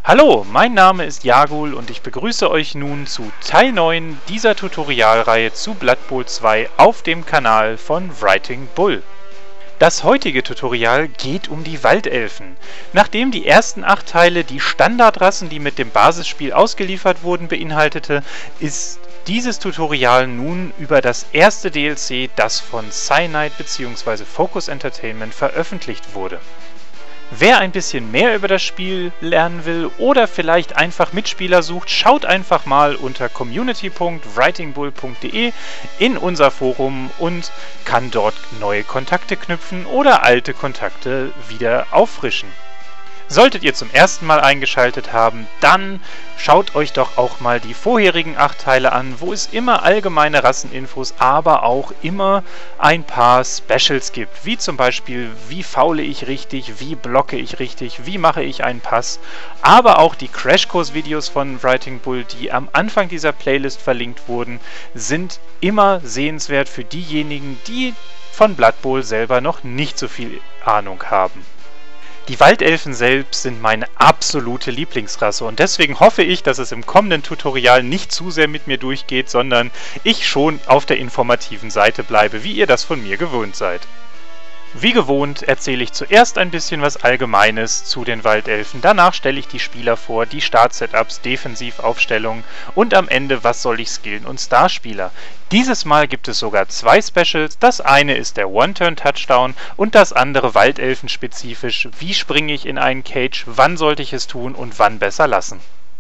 Hallo, mein Name ist Jagul und ich begrüße euch nun zu Teil 9 dieser Tutorialreihe zu Blood Bowl 2 auf dem Kanal von Writing Bull. Das heutige Tutorial geht um die Waldelfen. Nachdem die ersten 8 Teile die Standardrassen, die mit dem Basisspiel ausgeliefert wurden, beinhaltete, ist dieses Tutorial nun über das erste DLC, das von Cyanide bzw. Focus Entertainment veröffentlicht wurde. Wer ein bisschen mehr über das Spiel lernen will oder vielleicht einfach Mitspieler sucht, schaut einfach mal unter community.writingbull.de in unser Forum und kann dort neue Kontakte knüpfen oder alte Kontakte wieder auffrischen. Solltet ihr zum ersten Mal eingeschaltet haben, dann schaut euch doch auch mal die vorherigen 8 Teile an, wo es immer allgemeine Rasseninfos, aber auch immer ein paar Specials gibt, wie zum Beispiel, wie faule ich richtig, wie blocke ich richtig, wie mache ich einen Pass, aber auch die Crashkurs-Videos von Writing Bull, die am Anfang dieser Playlist verlinkt wurden, sind immer sehenswert für diejenigen, die von Blood Bowl selber noch nicht so viel Ahnung haben. Die Waldelfen selbst sind meine absolute Lieblingsrasse und deswegen hoffe ich, dass es im kommenden Tutorial nicht zu sehr mit mir durchgeht, sondern ich schon auf der informativen Seite bleibe, wie ihr das von mir gewöhnt seid. Wie gewohnt erzähle ich zuerst ein bisschen was Allgemeines zu den Waldelfen, danach stelle ich die Spieler vor, die Start-Setups, Defensivaufstellungen und am Ende, was soll ich skillen und Starspieler. Dieses Mal gibt es sogar 2 Specials, das eine ist der One-Turn-Touchdown und das andere Waldelfen-spezifisch, wie springe ich in einen Cage, wann sollte ich es tun und wann besser lassen.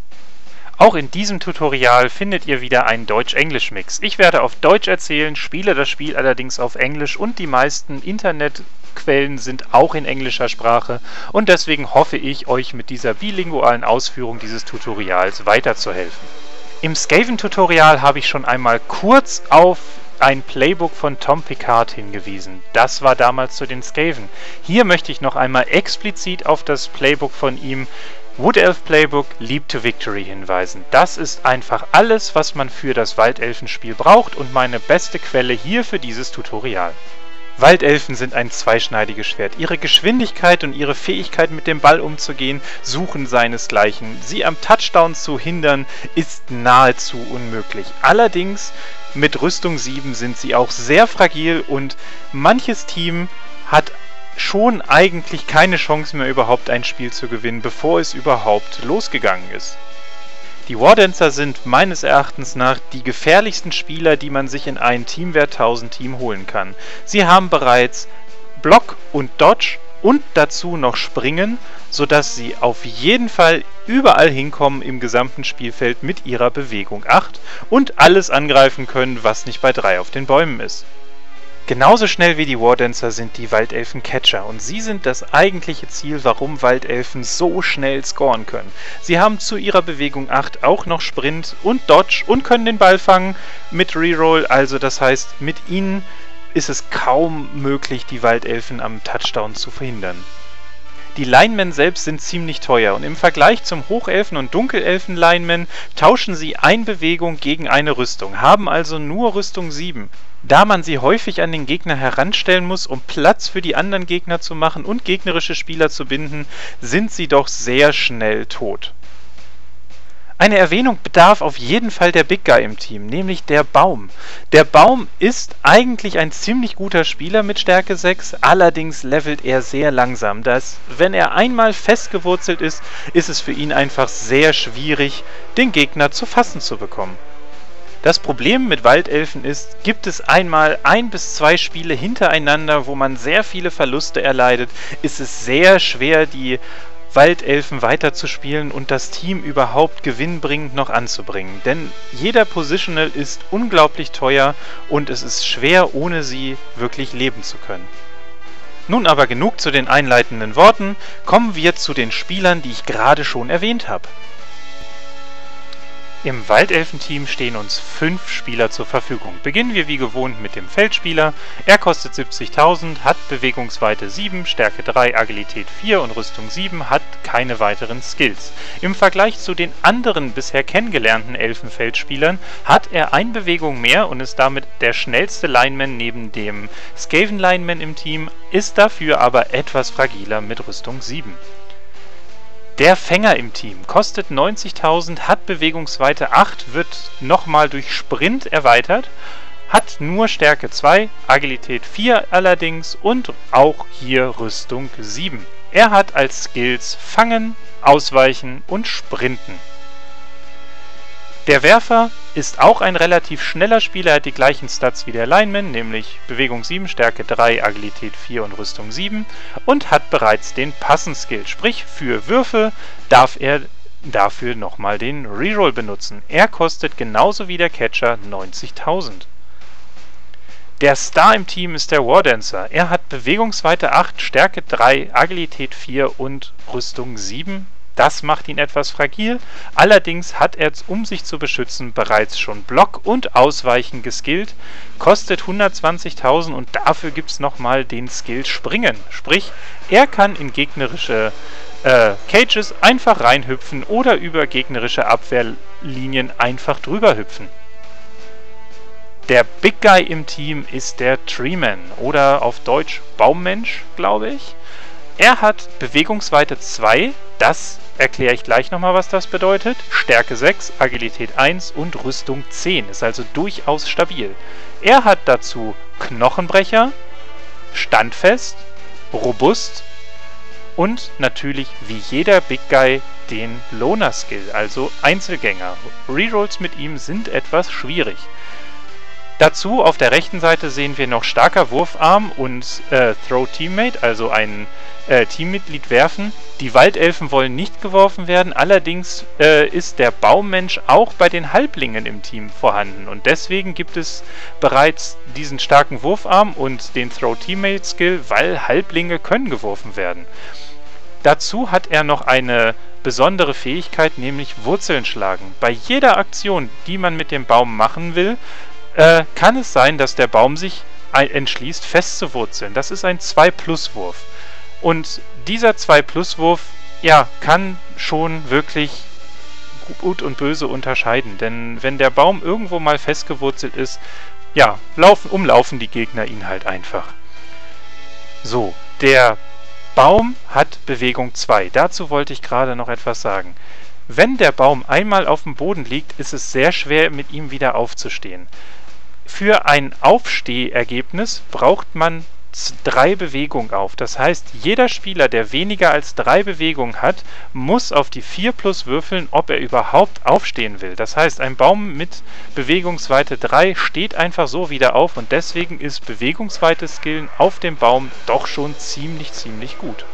Auch in diesem Tutorial findet ihr wieder einen Deutsch-Englisch-Mix. Ich werde auf Deutsch erzählen, spiele das Spiel allerdings auf Englisch und die meisten Internetquellen sind auch in englischer Sprache und deswegen hoffe ich, euch mit dieser bilingualen Ausführung dieses Tutorials weiterzuhelfen. Im Skaven-Tutorial habe ich schon einmal kurz auf ein Playbook von Tom Picard hingewiesen. Das war damals zu den Skaven. Hier möchte ich noch einmal explizit auf das Playbook von ihm Wood Elf Playbook Leap to Victory hinweisen. Das ist einfach alles, was man für das Waldelfenspiel braucht und meine beste Quelle hier für dieses Tutorial. Waldelfen sind ein zweischneidiges Schwert. Ihre Geschwindigkeit und ihre Fähigkeit mit dem Ball umzugehen suchen seinesgleichen. Sie am Touchdown zu hindern ist nahezu unmöglich. Allerdings mit Rüstung 7 sind sie auch sehr fragil und manches Team hat schon eigentlich keine Chance mehr überhaupt ein Spiel zu gewinnen, bevor es überhaupt losgegangen ist. Die Wardancer sind meines Erachtens nach die gefährlichsten Spieler, die man sich in ein Teamwert 1000 Team holen kann. Sie haben bereits Block und Dodge und dazu noch Springen, sodass sie auf jeden Fall überall hinkommen im gesamten Spielfeld mit ihrer Bewegung 8 und alles angreifen können, was nicht bei 3 auf den Bäumen ist. Genauso schnell wie die Wardancer sind die Waldelfen Catcher und sie sind das eigentliche Ziel, warum Waldelfen so schnell scoren können. Sie haben zu ihrer Bewegung 8 auch noch Sprint und Dodge und können den Ball fangen mit Reroll, also das heißt, mit ihnen ist es kaum möglich, die Waldelfen am Touchdown zu verhindern. Die Linemen selbst sind ziemlich teuer und im Vergleich zum Hochelfen- und Dunkelelfen-Linemen tauschen sie eine Bewegung gegen eine Rüstung, haben also nur Rüstung 7. Da man sie häufig an den Gegner heranstellen muss, um Platz für die anderen Gegner zu machen und gegnerische Spieler zu binden, sind sie doch sehr schnell tot. Eine Erwähnung bedarf auf jeden Fall der Big Guy im Team, nämlich der Baum. Der Baum ist eigentlich ein ziemlich guter Spieler mit Stärke 6, allerdings levelt er sehr langsam. Wenn er einmal festgewurzelt ist, ist es für ihn einfach sehr schwierig, den Gegner zu fassen zu bekommen. Das Problem mit Waldelfen ist, gibt es einmal 1 bis 2 Spiele hintereinander, wo man sehr viele Verluste erleidet, ist es sehr schwer, die Waldelfen weiterzuspielen und das Team überhaupt gewinnbringend noch anzubringen. Denn jeder Positional ist unglaublich teuer und es ist schwer, ohne sie wirklich leben zu können. Nun aber genug zu den einleitenden Worten, kommen wir zu den Spielern, die ich gerade schon erwähnt habe. Im Waldelfen-Team stehen uns 5 Spieler zur Verfügung. Beginnen wir wie gewohnt mit dem Feldspieler. Er kostet 70.000, hat Bewegungsweite 7, Stärke 3, Agilität 4 und Rüstung 7, hat keine weiteren Skills. Im Vergleich zu den anderen bisher kennengelernten Elfenfeldspielern hat er 1 Bewegung mehr und ist damit der schnellste Lineman neben dem Skaven-Lineman im Team, ist dafür aber etwas fragiler mit Rüstung 7. Der Fänger im Team kostet 90.000, hat Bewegungsweite 8, wird nochmal durch Sprint erweitert, hat nur Stärke 2, Agilität 4 allerdings und auch hier Rüstung 7. Er hat als Skills Fangen, Ausweichen und Sprinten. Der Werfer ist auch ein relativ schneller Spieler, hat die gleichen Stats wie der Lineman, nämlich Bewegung 7, Stärke 3, Agilität 4 und Rüstung 7 und hat bereits den Passen-Skill, sprich für Würfe darf er dafür nochmal den Reroll benutzen. Er kostet genauso wie der Catcher 90.000. Der Star im Team ist der Wardancer. Er hat Bewegungsweite 8, Stärke 3, Agilität 4 und Rüstung 7. Das macht ihn etwas fragil, allerdings hat er, um sich zu beschützen, bereits schon Block und Ausweichen geskillt, kostet 120.000 und dafür gibt es nochmal den Skill Springen. Sprich, er kann in gegnerische Cages einfach reinhüpfen oder über gegnerische Abwehrlinien einfach drüber hüpfen. Der Big Guy im Team ist der Treeman oder auf Deutsch Baummensch, glaube ich. Er hat Bewegungsweite 2, das erkläre ich gleich nochmal, was das bedeutet. Stärke 6, Agilität 1 und Rüstung 10, ist also durchaus stabil. Er hat dazu Knochenbrecher, Standfest, Robust und natürlich wie jeder Big Guy den Loner-Skill, also Einzelgänger. Rerolls mit ihm sind etwas schwierig. Dazu auf der rechten Seite sehen wir noch starker Wurfarm und Throw Teammate, also ein Teammitglied werfen. Die Waldelfen wollen nicht geworfen werden, allerdings ist der Baummensch auch bei den Halblingen im Team vorhanden und deswegen gibt es bereits diesen starken Wurfarm und den Throw Teammate Skill, weil Halblinge können geworfen werden. Dazu hat er noch eine besondere Fähigkeit, nämlich Wurzeln schlagen. Bei jeder Aktion, die man mit dem Baum machen will, kann es sein, dass der Baum sich entschließt, festzuwurzeln. Das ist ein 2-Plus-Wurf. Und dieser 2-Plus-Wurf, ja, kann schon wirklich gut und böse unterscheiden. Denn wenn der Baum irgendwo mal festgewurzelt ist, ja, umlaufen die Gegner ihn halt einfach. So, der Baum hat Bewegung 2. Dazu wollte ich gerade noch etwas sagen. Wenn der Baum einmal auf dem Boden liegt, ist es sehr schwer, mit ihm wieder aufzustehen. Für ein Aufstehergebnis braucht man 3 Bewegungen auf. Das heißt, jeder Spieler, der weniger als 3 Bewegungen hat, muss auf die 4 plus würfeln, ob er überhaupt aufstehen will. Das heißt, ein Baum mit Bewegungsweite 3 steht einfach so wieder auf und deswegen ist Bewegungsweite-Skillen auf dem Baum doch schon ziemlich gut.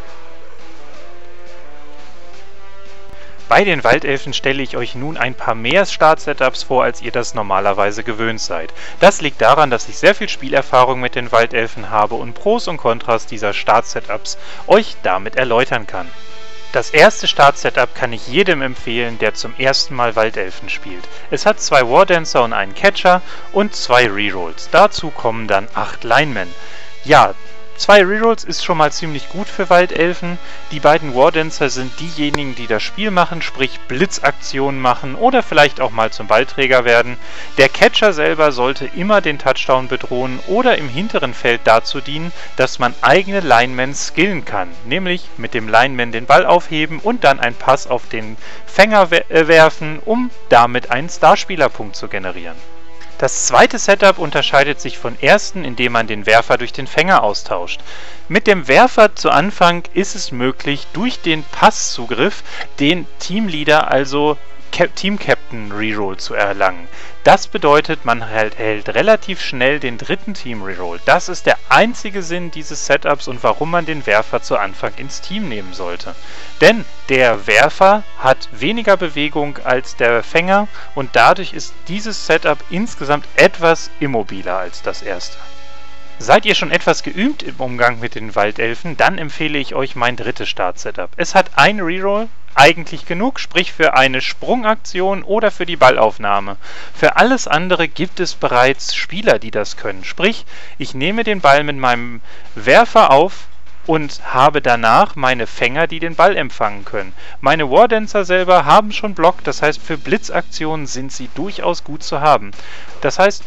Bei den Waldelfen stelle ich euch nun ein paar mehr Startsetups vor, als ihr das normalerweise gewöhnt seid. Das liegt daran, dass ich sehr viel Spielerfahrung mit den Waldelfen habe und Pros und Kontras dieser Startsetups euch damit erläutern kann. Das erste Startsetup kann ich jedem empfehlen, der zum ersten Mal Waldelfen spielt. Es hat 2 Wardancer und einen Catcher und 2 Rerolls. Dazu kommen dann 8 Linemen. Ja, 2 Rerolls ist schon mal ziemlich gut für Waldelfen. Die beiden Wardancer sind diejenigen, die das Spiel machen, sprich Blitzaktionen machen oder vielleicht auch mal zum Ballträger werden. Der Catcher selber sollte immer den Touchdown bedrohen oder im hinteren Feld dazu dienen, dass man eigene Linemen skillen kann. Nämlich mit dem Lineman den Ball aufheben und dann einen Pass auf den Fänger werfen, um damit einen Starspielerpunkt zu generieren. Das zweite Setup unterscheidet sich von ersten, indem man den Werfer durch den Fänger austauscht. Mit dem Werfer zu Anfang ist es möglich, durch den Passzugriff den Teamleader, also Team Captain Reroll zu erlangen. Das bedeutet, man hält relativ schnell den dritten Team Reroll. Das ist der einzige Sinn dieses Setups und warum man den Werfer zu Anfang ins Team nehmen sollte. Denn der Werfer hat weniger Bewegung als der Fänger und dadurch ist dieses Setup insgesamt etwas immobiler als das erste. Seid ihr schon etwas geübt im Umgang mit den Waldelfen, dann empfehle ich euch mein drittes Start-Setup. Es hat ein Reroll, eigentlich genug, sprich für eine Sprungaktion oder für die Ballaufnahme. Für alles andere gibt es bereits Spieler, die das können. Sprich, ich nehme den Ball mit meinem Werfer auf und habe danach meine Fänger, die den Ball empfangen können. Meine Wardancer selber haben schon Block, das heißt für Blitzaktionen sind sie durchaus gut zu haben. Das heißt,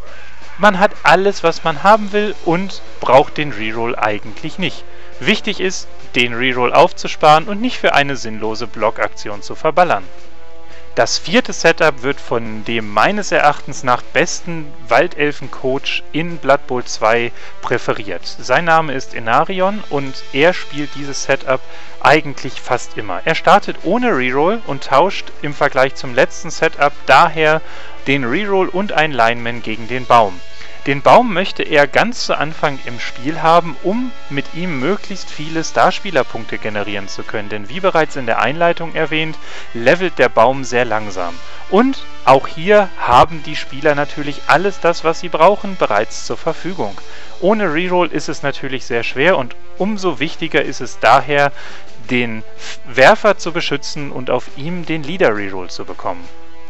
man hat alles, was man haben will und braucht den Reroll eigentlich nicht. Wichtig ist, den Reroll aufzusparen und nicht für eine sinnlose Blockaktion zu verballern. Das vierte Setup wird von dem meines Erachtens nach besten Waldelfen-Coach in Blood Bowl 2 präferiert. Sein Name ist Enarion und er spielt dieses Setup eigentlich fast immer. Er startet ohne Reroll und tauscht im Vergleich zum letzten Setup daher den Reroll und ein Lineman gegen den Baum. Den Baum möchte er ganz zu Anfang im Spiel haben, um mit ihm möglichst viele Starspielerpunkte generieren zu können, denn wie bereits in der Einleitung erwähnt, levelt der Baum sehr langsam. Und auch hier haben die Spieler natürlich alles das, was sie brauchen, bereits zur Verfügung. Ohne Reroll ist es natürlich sehr schwer und umso wichtiger ist es daher, den Werfer zu beschützen und auf ihm den Leader-Reroll zu bekommen.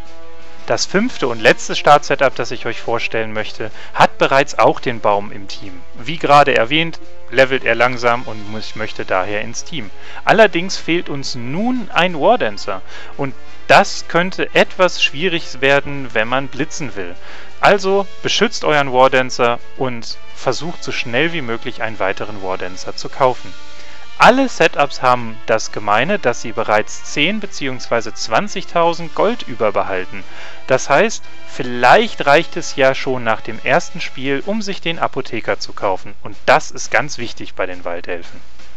Das fünfte und letzte Startsetup, das ich euch vorstellen möchte, hat bereits auch den Baum im Team. Wie gerade erwähnt, levelt er langsam und ich möchte daher ins Team. Allerdings fehlt uns nun ein Wardancer und das könnte etwas schwierig werden, wenn man blitzen will. Also beschützt euren Wardancer und versucht so schnell wie möglich einen weiteren Wardancer zu kaufen. Alle Setups haben das Gemeine, dass sie bereits 10 bzw. 20.000 Gold überbehalten. Das heißt, vielleicht reicht es ja schon nach dem ersten Spiel, um sich den Apotheker zu kaufen. Und das ist ganz wichtig bei den Waldelfen.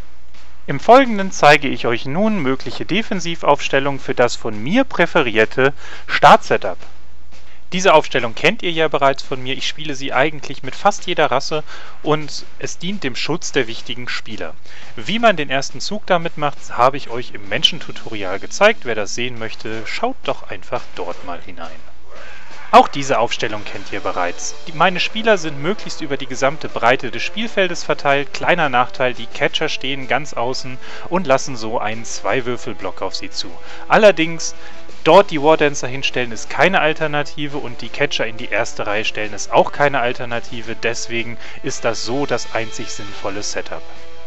Im Folgenden zeige ich euch nun mögliche Defensivaufstellungen für das von mir präferierte Startsetup. Diese Aufstellung kennt ihr ja bereits von mir, ich spiele sie eigentlich mit fast jeder Rasse und es dient dem Schutz der wichtigen Spieler. Wie man den ersten Zug damit macht, habe ich euch im Menschentutorial gezeigt. Wer das sehen möchte, schaut doch einfach dort mal hinein. Auch diese Aufstellung kennt ihr bereits. Meine Spieler sind möglichst über die gesamte Breite des Spielfeldes verteilt. Kleiner Nachteil, die Catcher stehen ganz außen und lassen so einen 2-Würfel-Block auf sie zu. Allerdings dort die Wardancer hinstellen ist keine Alternative und die Catcher in die erste Reihe stellen ist auch keine Alternative, deswegen ist das so das einzig sinnvolle Setup.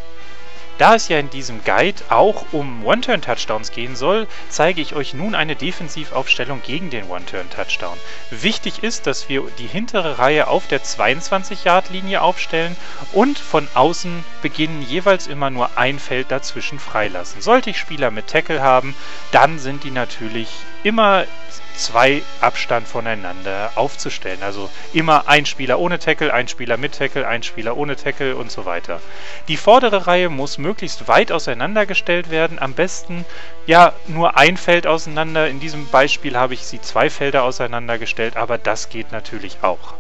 Da es ja in diesem Guide auch um One-Turn-Touchdowns gehen soll, zeige ich euch nun eine Defensivaufstellung gegen den One-Turn-Touchdown. Wichtig ist, dass wir die hintere Reihe auf der 22-Yard-Linie aufstellen und von außen beginnen jeweils immer nur ein Feld dazwischen freilassen. Sollte ich Spieler mit Tackle haben, dann sind die natürlich immer 2 Abstand voneinander aufzustellen. Also immer ein Spieler ohne Tackle, ein Spieler mit Tackle, ein Spieler ohne Tackle und so weiter. Die vordere Reihe muss möglichst weit auseinandergestellt werden. Am besten ja nur ein Feld auseinander. In diesem Beispiel habe ich sie 2 Felder auseinandergestellt, aber das geht natürlich auch.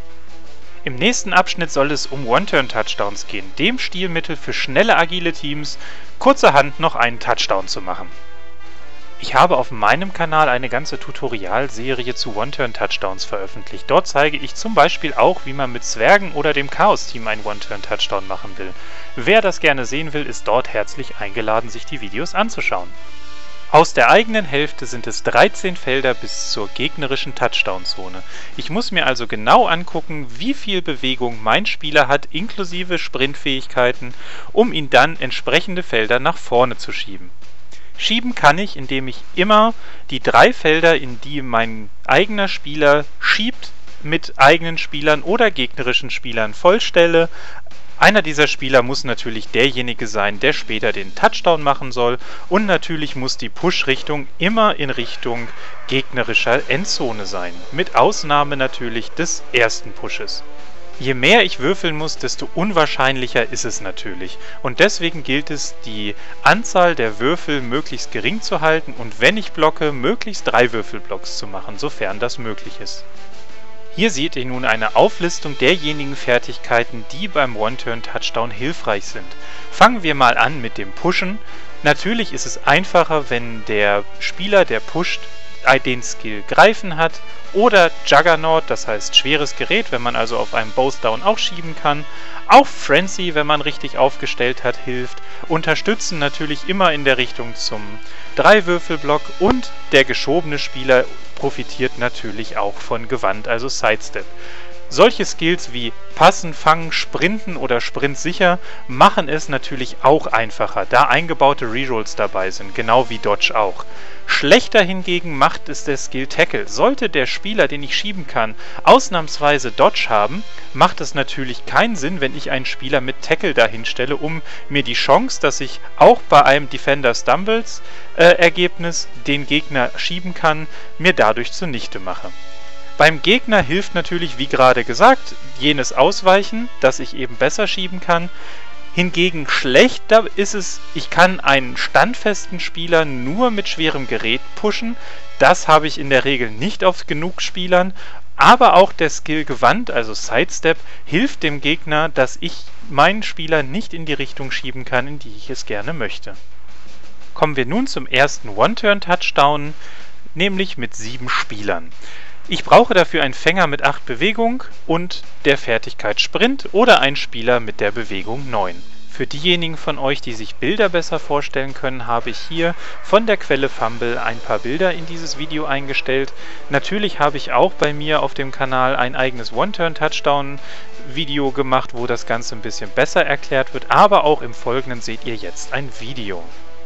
Im nächsten Abschnitt soll es um One-Turn-Touchdowns gehen, dem Stilmittel für schnelle, agile Teams, kurzerhand noch einen Touchdown zu machen. Ich habe auf meinem Kanal eine ganze Tutorialserie zu One-Turn-Touchdowns veröffentlicht. Dort zeige ich zum Beispiel auch, wie man mit Zwergen oder dem Chaos-Team einen One-Turn-Touchdown machen will. Wer das gerne sehen will, ist dort herzlich eingeladen, sich die Videos anzuschauen. Aus der eigenen Hälfte sind es 13 Felder bis zur gegnerischen Touchdown-Zone. Ich muss mir also genau angucken, wie viel Bewegung mein Spieler hat, inklusive Sprintfähigkeiten, um ihn dann entsprechende Felder nach vorne zu schieben. Schieben kann ich, indem ich immer die 3 Felder, in die mein eigener Spieler schiebt, mit eigenen Spielern oder gegnerischen Spielern vollstelle. Einer dieser Spieler muss natürlich derjenige sein, der später den Touchdown machen soll und natürlich muss die Push-Richtung immer in Richtung gegnerischer Endzone sein, mit Ausnahme natürlich des ersten Pushes. Je mehr ich würfeln muss, desto unwahrscheinlicher ist es natürlich. Und deswegen gilt es, die Anzahl der Würfel möglichst gering zu halten und wenn ich blocke, möglichst 3 Würfelblocks zu machen, sofern das möglich ist. Hier seht ihr nun eine Auflistung derjenigen Fertigkeiten, die beim One-Turn-Touchdown hilfreich sind. Fangen wir mal an mit dem Pushen. Natürlich ist es einfacher, wenn der Spieler, der pusht, den Skill Greifen hat oder Juggernaut, das heißt schweres Gerät, wenn man also auf einem Both Down auch schieben kann. Auch Frenzy, wenn man richtig aufgestellt hat, hilft. Unterstützen natürlich immer in der Richtung zum 3-Würfelblock und der geschobene Spieler profitiert natürlich auch von Gewand, also Sidestep. Solche Skills wie Passen, Fangen, Sprinten oder Sprint sicher machen es natürlich auch einfacher, da eingebaute Rerolls dabei sind, genau wie Dodge auch. Schlechter hingegen macht es der Skill Tackle. Sollte der Spieler, den ich schieben kann, ausnahmsweise Dodge haben, macht es natürlich keinen Sinn, wenn ich einen Spieler mit Tackle dahin stelle, um mir die Chance, dass ich auch bei einem Defender Stumbles Ergebnis den Gegner schieben kann, mir dadurch zunichte mache. Beim Gegner hilft natürlich, wie gerade gesagt, jenes Ausweichen, dass ich eben besser schieben kann. Hingegen schlecht, da ist es, ich kann einen standfesten Spieler nur mit schwerem Gerät pushen. Das habe ich in der Regel nicht auf genug Spielern. Aber auch der Skill Gewandt, also Sidestep, hilft dem Gegner, dass ich meinen Spieler nicht in die Richtung schieben kann, in die ich es gerne möchte. Kommen wir nun zum ersten One-Turn-Touchdown, nämlich mit 7 Spielern. Ich brauche dafür einen Fänger mit 8 Bewegung und der Fertigkeit Sprint oder einen Spieler mit der Bewegung 9. Für diejenigen von euch, die sich Bilder besser vorstellen können, habe ich hier von der Quelle Fumble ein paar Bilder in dieses Video eingestellt. Natürlich habe ich auch bei mir auf dem Kanal ein eigenes One-Turn-Touchdown-Video gemacht, wo das Ganze ein bisschen besser erklärt wird, aber auch im Folgenden seht ihr jetzt ein Video.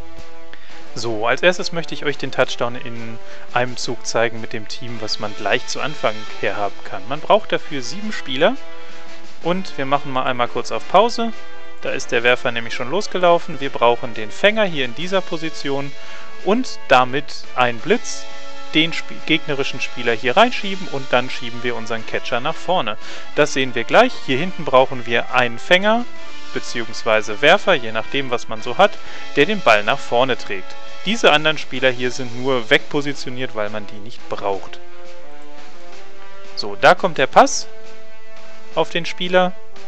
So, als erstes möchte ich euch den Touchdown in einem Zug zeigen mit dem Team, was man gleich zu Anfang her haben kann. Man braucht dafür 7 Spieler und wir machen mal einmal kurz auf Pause. Da ist der Werfer nämlich schon losgelaufen. Wir brauchen den Fänger hier in dieser Position und damit einen Blitz, den gegnerischen Spieler hier reinschieben und dann schieben wir unseren Catcher nach vorne. Das sehen wir gleich. Hier hinten brauchen wir einen Fänger bzw. Werfer, je nachdem was man so hat, der den Ball nach vorne trägt. Diese anderen Spieler hier sind nur wegpositioniert, weil man die nicht braucht. So, da kommt der Pass auf den Spieler.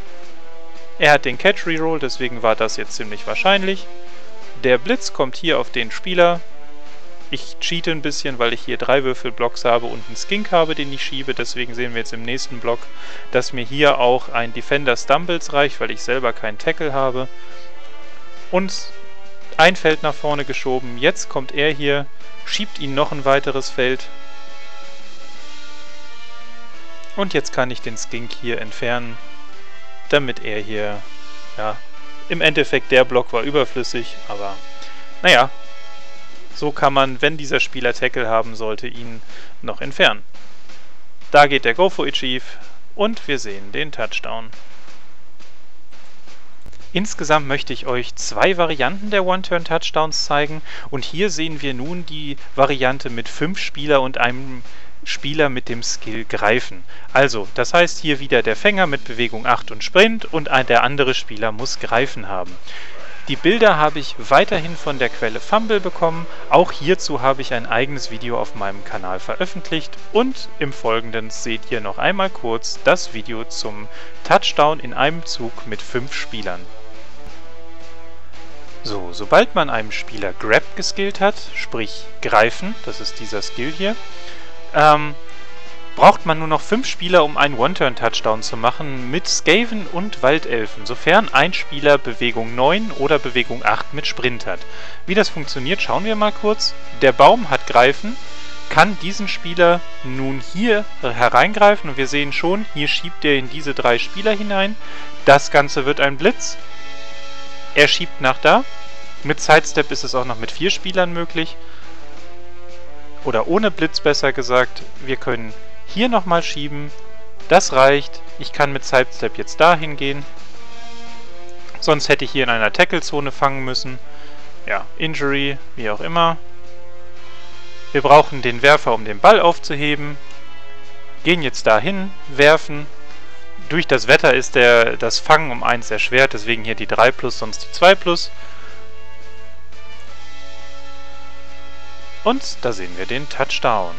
Er hat den Catch Reroll, deswegen war das jetzt ziemlich wahrscheinlich. Der Blitz kommt hier auf den Spieler. Ich cheate ein bisschen, weil ich hier 3 Würfelblocks habe und einen Skink habe, den ich schiebe. Deswegen sehen wir jetzt im nächsten Block, dass mir hier auch ein Defender Stumbles reicht, weil ich selber keinen Tackle habe. Und ein Feld nach vorne geschoben. Jetzt kommt er hier, schiebt ihn noch ein weiteres Feld. Und jetzt kann ich den Skink hier entfernen, damit er hier, ja, im Endeffekt der Block war überflüssig, aber naja, so kann man, wenn dieser Spieler Tackle haben sollte, ihn noch entfernen. Da geht der Go for It schief und wir sehen den Touchdown. Insgesamt möchte ich euch 2 Varianten der One-Turn-Touchdowns zeigen und hier sehen wir nun die Variante mit 5 Spieler und einem Spieler mit dem Skill Greifen. Also, das heißt hier wieder der Fänger mit Bewegung 8 und Sprint und der andere Spieler muss Greifen haben. Die Bilder habe ich weiterhin von der Quelle Fumble bekommen, auch hierzu habe ich ein eigenes Video auf meinem Kanal veröffentlicht und im Folgenden seht ihr noch einmal kurz das Video zum Touchdown in einem Zug mit 5 Spielern. So, sobald man einem Spieler Grab geskillt hat, sprich Greifen, das ist dieser Skill hier, braucht man nur noch 5 Spieler, um einen One-Turn-Touchdown zu machen mit Skaven und Waldelfen, sofern ein Spieler Bewegung 9 oder Bewegung 8 mit Sprint hat. Wie das funktioniert, schauen wir mal kurz. Der Baum hat Greifen, kann diesen Spieler nun hier hereingreifen und wir sehen schon, hier schiebt er in diese 3 Spieler hinein. Das Ganze wird ein Blitz. Er schiebt nach da. Mit Sidestep ist es auch noch mit 4 Spielern möglich. Oder ohne Blitz besser gesagt. Wir können hier nochmal schieben. Das reicht. Ich kann mit Sidestep jetzt dahin gehen. Sonst hätte ich hier in einer Tackle-Zone fangen müssen. Ja, Injury, wie auch immer. Wir brauchen den Werfer, um den Ball aufzuheben. Gehen jetzt dahin, werfen. Durch das Wetter ist das Fangen um 1 erschwert, deswegen hier die 3+, sonst die 2+. Und da sehen wir den Touchdown.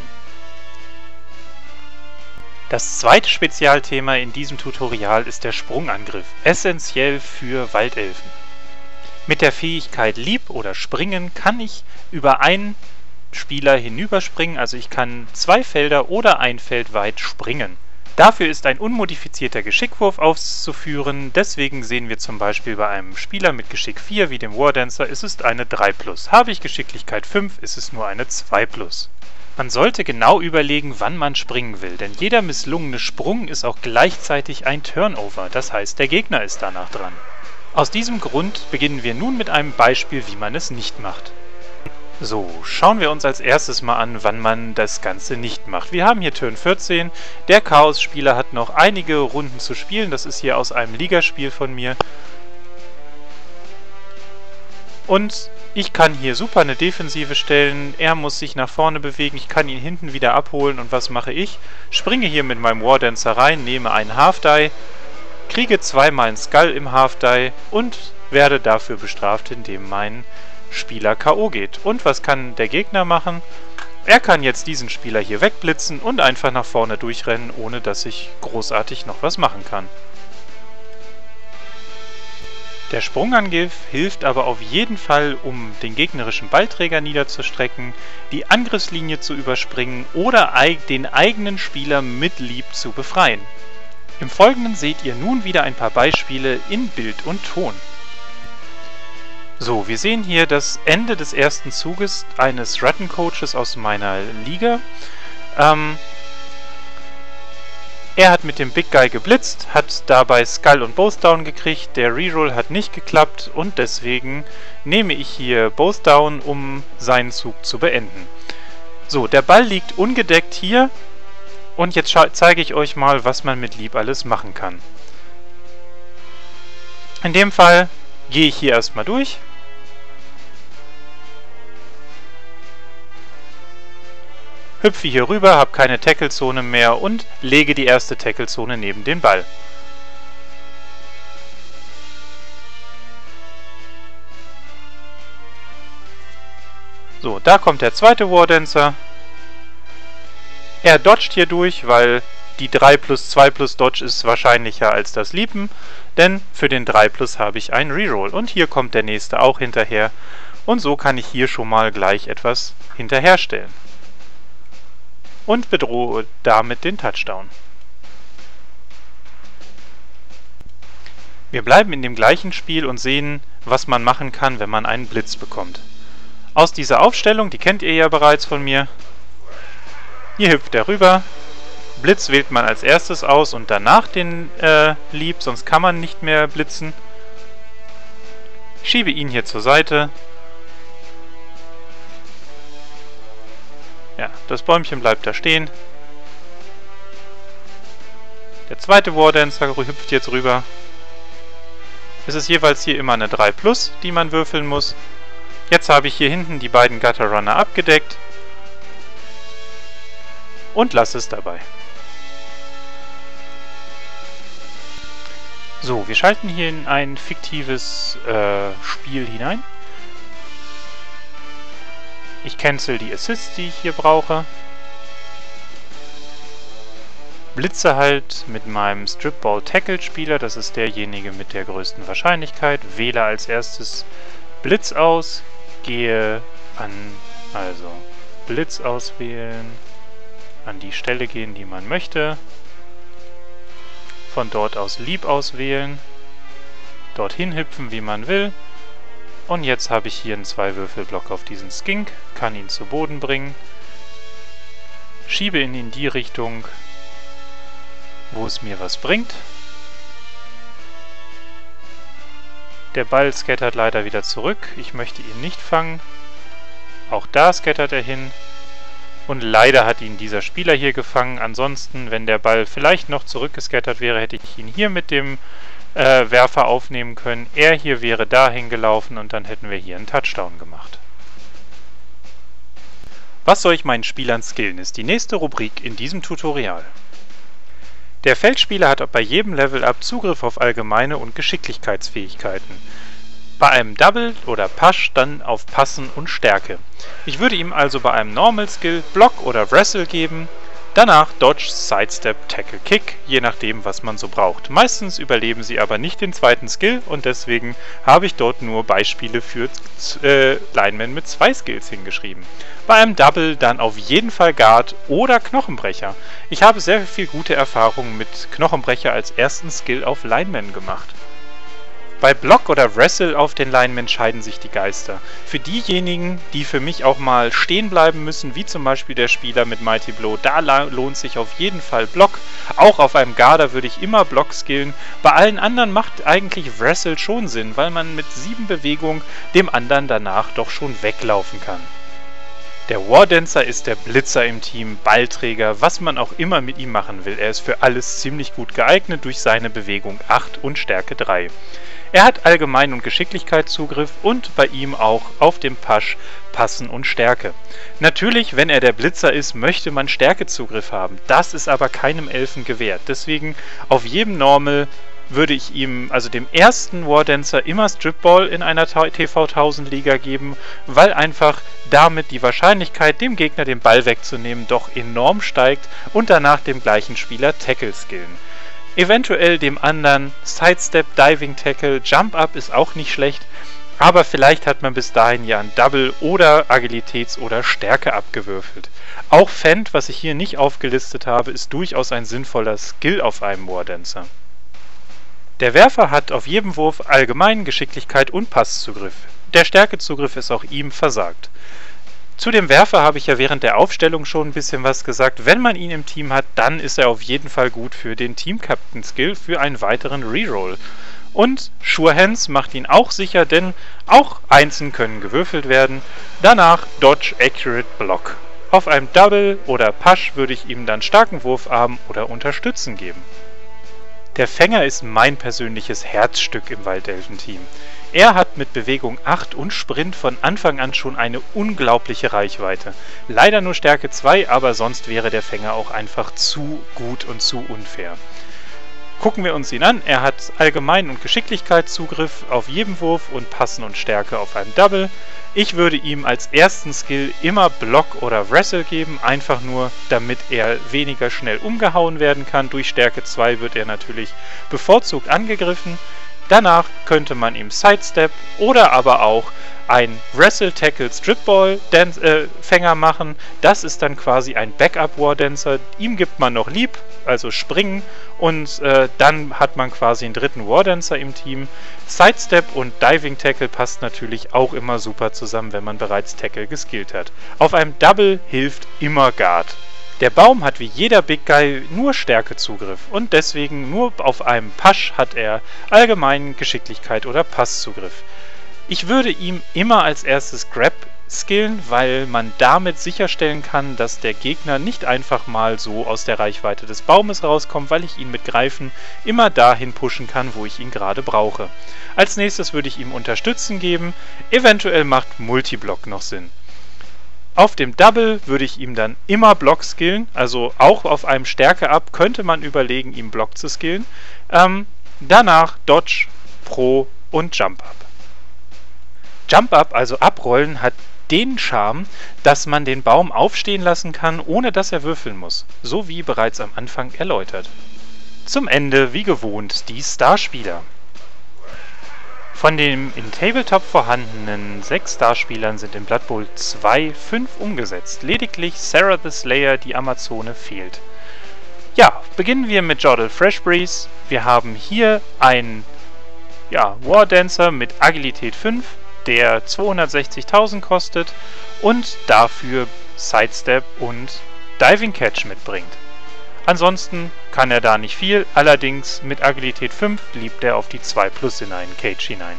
Das zweite Spezialthema in diesem Tutorial ist der Sprungangriff, essentiell für Waldelfen. Mit der Fähigkeit Leap oder Springen kann ich über einen Spieler hinüberspringen, also ich kann 2 Felder oder ein Feld weit springen. Dafür ist ein unmodifizierter Geschickwurf auszuführen, deswegen sehen wir zum Beispiel bei einem Spieler mit Geschick 4 wie dem Wardancer, ist es eine 3+. Habe ich Geschicklichkeit 5, ist es nur eine 2+. Man sollte genau überlegen, wann man springen will, denn jeder misslungene Sprung ist auch gleichzeitig ein Turnover, das heißt, der Gegner ist danach dran. Aus diesem Grund beginnen wir nun mit einem Beispiel, wie man es nicht macht. So, schauen wir uns als erstes mal an, wann man das Ganze nicht macht. Wir haben hier Turn 14, der Chaos-Spieler hat noch einige Runden zu spielen, das ist hier aus einem Ligaspiel von mir. Und ich kann hier super eine Defensive stellen, er muss sich nach vorne bewegen, ich kann ihn hinten wieder abholen und was mache ich? Springe hier mit meinem Wardancer rein, nehme einen Half-Die, kriege zweimal einen Skull im Half-Die und werde dafür bestraft, indem mein Spieler K.O. geht. Und was kann der Gegner machen? Er kann jetzt diesen Spieler hier wegblitzen und einfach nach vorne durchrennen, ohne dass ich großartig noch was machen kann. Der Sprungangriff hilft aber auf jeden Fall, um den gegnerischen Ballträger niederzustrecken, die Angriffslinie zu überspringen oder den eigenen Spieler mit Leap zu befreien. Im Folgenden seht ihr nun wieder ein paar Beispiele in Bild und Ton. So, wir sehen hier das Ende des ersten Zuges eines Rattencoaches aus meiner Liga. Er hat mit dem Big Guy geblitzt, hat dabei Skull und Both Down gekriegt, der Reroll hat nicht geklappt und deswegen nehme ich hier Both Down, um seinen Zug zu beenden. So, der Ball liegt ungedeckt hier und jetzt zeige ich euch mal, was man mit Leap alles machen kann. In dem Fall gehe ich hier erstmal durch. Hüpfe hier rüber, habe keine Tacklezone mehr und lege die erste Tacklezone neben den Ball. So, da kommt der zweite Wardancer. Er dodgt hier durch, weil die 3+2+ Dodge ist wahrscheinlicher als das Leapen, denn für den 3+ habe ich einen Reroll. Und hier kommt der nächste auch hinterher und so kann ich hier schon mal gleich etwas hinterherstellen. Und bedrohe damit den Touchdown. Wir bleiben in dem gleichen Spiel und sehen, was man machen kann, wenn man einen Blitz bekommt. Aus dieser Aufstellung, die kennt ihr ja bereits von mir, hier hüpft er rüber, Blitz wählt man als erstes aus und danach den Leap, sonst kann man nicht mehr blitzen. Ich schiebe ihn hier zur Seite. Ja, das Bäumchen bleibt da stehen. Der zweite Wardancer hüpft jetzt rüber. Es ist jeweils hier immer eine 3+, die man würfeln muss. Jetzt habe ich hier hinten die beiden Gutter Runner abgedeckt. Und lasse es dabei. So, wir schalten hier in ein fiktives Spiel hinein. Ich cancel die Assists, die ich hier brauche. Blitze halt mit meinem Strip-Ball-Tackle-Spieler, das ist derjenige mit der größten Wahrscheinlichkeit. Wähle als erstes Blitz aus, gehe an, also Blitz auswählen, an die Stelle gehen, die man möchte. Von dort aus Leap auswählen, dorthin hüpfen, wie man will. Und jetzt habe ich hier einen 2-Würfel-Block auf diesen Skink, kann ihn zu Boden bringen, schiebe ihn in die Richtung, wo es mir was bringt. Der Ball scattert leider wieder zurück, ich möchte ihn nicht fangen. Auch da scattert er hin. Und leider hat ihn dieser Spieler hier gefangen, ansonsten, wenn der Ball vielleicht noch zurückgescattert wäre, hätte ich ihn hier mit dem Werfer aufnehmen können. Er hier wäre dahin gelaufen und dann hätten wir hier einen Touchdown gemacht. Was soll ich meinen Spielern skillen, ist die nächste Rubrik in diesem Tutorial. Der Feldspieler hat bei jedem Level-Up Zugriff auf allgemeine und Geschicklichkeitsfähigkeiten. Bei einem Double oder Push dann auf Passen und Stärke. Ich würde ihm also bei einem Normal Skill Block oder Wrestle geben, danach Dodge, Sidestep, Tackle, Kick, je nachdem was man so braucht. Meistens überleben sie aber nicht den zweiten Skill und deswegen habe ich dort nur Beispiele für Linemen mit 2 Skills hingeschrieben. Bei einem Double dann auf jeden Fall Guard oder Knochenbrecher. Ich habe sehr viel gute Erfahrungen mit Knochenbrecher als ersten Skill auf Linemen gemacht. Bei Block oder Wrestle auf den Linemen scheiden sich die Geister. Für diejenigen, die für mich auch mal stehen bleiben müssen, wie zum Beispiel der Spieler mit Mighty Blow, da lohnt sich auf jeden Fall Block. Auch auf einem Garder würde ich immer Block skillen. Bei allen anderen macht eigentlich Wrestle schon Sinn, weil man mit 7 Bewegungen dem anderen danach doch schon weglaufen kann. Der Wardancer ist der Blitzer im Team, Ballträger, was man auch immer mit ihm machen will. Er ist für alles ziemlich gut geeignet durch seine Bewegung 8 und Stärke 3. Er hat Allgemein- und Geschicklichkeitszugriff und bei ihm auch auf dem Pasch Passen und Stärke. Natürlich, wenn er der Blitzer ist, möchte man Stärkezugriff haben. Das ist aber keinem Elfen gewährt. Deswegen auf jedem Normal würde ich ihm, also dem ersten Wardancer, immer Stripball in einer TV-1000-Liga geben, weil einfach damit die Wahrscheinlichkeit, dem Gegner den Ball wegzunehmen, doch enorm steigt und danach dem gleichen Spieler Tackle skillen. Eventuell dem anderen Sidestep, Diving Tackle, Jump Up ist auch nicht schlecht, aber vielleicht hat man bis dahin ja ein Double oder Agilitäts- oder Stärke abgewürfelt. Auch Fend, was ich hier nicht aufgelistet habe, ist durchaus ein sinnvoller Skill auf einem Wardancer. Der Werfer hat auf jedem Wurf Allgemein, Geschicklichkeit und Passzugriff. Der Stärkezugriff ist auch ihm versagt. Zu dem Werfer habe ich ja während der Aufstellung schon ein bisschen was gesagt. Wenn man ihn im Team hat, dann ist er auf jeden Fall gut für den Team-Captain-Skill für einen weiteren Reroll. Und Sure Hands macht ihn auch sicher, denn auch Einsen können gewürfelt werden. Danach Dodge, Accurate, Block. Auf einem Double oder Pasch würde ich ihm dann starken Wurfarm oder Unterstützen geben. Der Fänger ist mein persönliches Herzstück im Waldelfen-Team. Er hat mit Bewegung 8 und Sprint von Anfang an schon eine unglaubliche Reichweite. Leider nur Stärke 2, aber sonst wäre der Fänger auch einfach zu gut und zu unfair. Gucken wir uns ihn an. Er hat Allgemein- und Geschicklichkeitszugriff auf jedem Wurf und Passen und Stärke auf einem Double. Ich würde ihm als ersten Skill immer Block oder Wrestle geben, einfach nur, damit er weniger schnell umgehauen werden kann. Durch Stärke 2 wird er natürlich bevorzugt angegriffen. Danach könnte man ihm Sidestep oder aber auch ein Wrestle-Tackle-Stripball-Fänger machen. Das ist dann quasi ein Backup-Wardancer. Ihm gibt man noch Leap, also Springen, und dann hat man quasi einen dritten Wardancer im Team. Sidestep und Diving Tackle passt natürlich auch immer super zusammen, wenn man bereits Tackle geskillt hat. Auf einem Double hilft immer Guard. Der Baum hat wie jeder Big Guy nur Stärkezugriff und deswegen nur auf einem Pasch hat er allgemeinen Geschicklichkeit oder Passzugriff. Ich würde ihm immer als erstes Grab skillen, weil man damit sicherstellen kann, dass der Gegner nicht einfach mal so aus der Reichweite des Baumes rauskommt, weil ich ihn mit Greifen immer dahin pushen kann, wo ich ihn gerade brauche. Als nächstes würde ich ihm Unterstützen geben, eventuell macht Multiblock noch Sinn. Auf dem Double würde ich ihm dann immer Block skillen, also auch auf einem Stärke ab könnte man überlegen, ihm Block zu skillen. Danach Dodge, Pro und Jump Up. Jump Up, also abrollen, hat den Charme, dass man den Baum aufstehen lassen kann, ohne dass er würfeln muss, so wie bereits am Anfang erläutert. Zum Ende, wie gewohnt, die Starspieler. Von den in Tabletop vorhandenen 6 Starspielern sind in Blood Bowl 2 5 umgesetzt. Lediglich Sarah the Slayer, die Amazone, fehlt. Ja, beginnen wir mit Jordal Freshbreeze. Wir haben hier einen Wardancer mit Agilität 5, der 260.000 kostet und dafür Sidestep und Diving Catch mitbringt. Ansonsten kann er da nicht viel, allerdings mit Agilität 5 liebt er auf die 2+ in einen Cage hinein.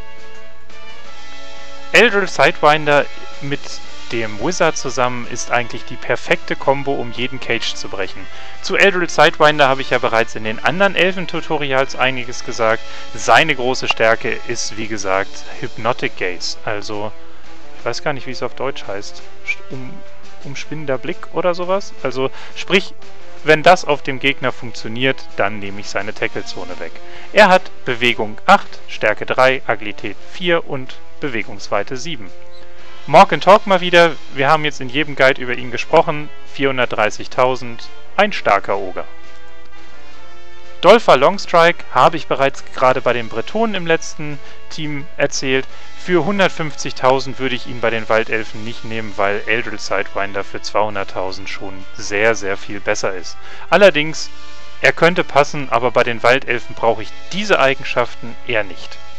Eldril Sidewinder mit dem Wizard zusammen ist eigentlich die perfekte Combo, um jeden Cage zu brechen. Zu Eldril Sidewinder habe ich ja bereits in den anderen Elfen-Tutorials einiges gesagt. Seine große Stärke ist, wie gesagt, Hypnotic Gaze. Also, ich weiß gar nicht, wie es auf Deutsch heißt. Umspinnender Blick oder sowas. Also, sprich, wenn das auf dem Gegner funktioniert, dann nehme ich seine Tackle-Zone weg. Er hat Bewegung 8, Stärke 3, Agilität 4 und Bewegungsweite 7. Mork and Talk mal wieder, wir haben jetzt in jedem Guide über ihn gesprochen, 430.000, ein starker Oger. Dolpha Longstrike habe ich bereits gerade bei den Bretonen im letzten Team erzählt. Für 150.000 würde ich ihn bei den Waldelfen nicht nehmen, weil Eldril Sidewinder für 200.000 schon sehr, sehr viel besser ist. Allerdings, er könnte passen, aber bei den Waldelfen brauche ich diese Eigenschaften eher nicht.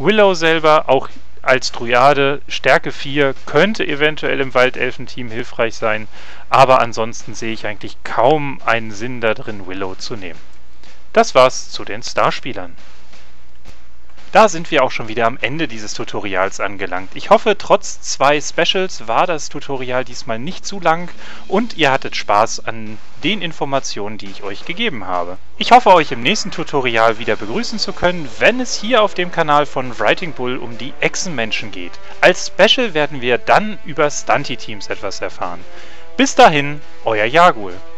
Willow selber, auch als Druide, Stärke 4, könnte eventuell im Waldelfenteam hilfreich sein, aber ansonsten sehe ich eigentlich kaum einen Sinn darin, Willow zu nehmen. Das war's zu den Starspielern. Da sind wir auch schon wieder am Ende dieses Tutorials angelangt. Ich hoffe, trotz 2 Specials war das Tutorial diesmal nicht zu lang und ihr hattet Spaß an den Informationen, die ich euch gegeben habe. Ich hoffe, euch im nächsten Tutorial wieder begrüßen zu können, wenn es hier auf dem Kanal von Writing Bull um die Echsenmenschen geht. Als Special werden wir dann über Stunty-Teams etwas erfahren. Bis dahin, euer Jagul.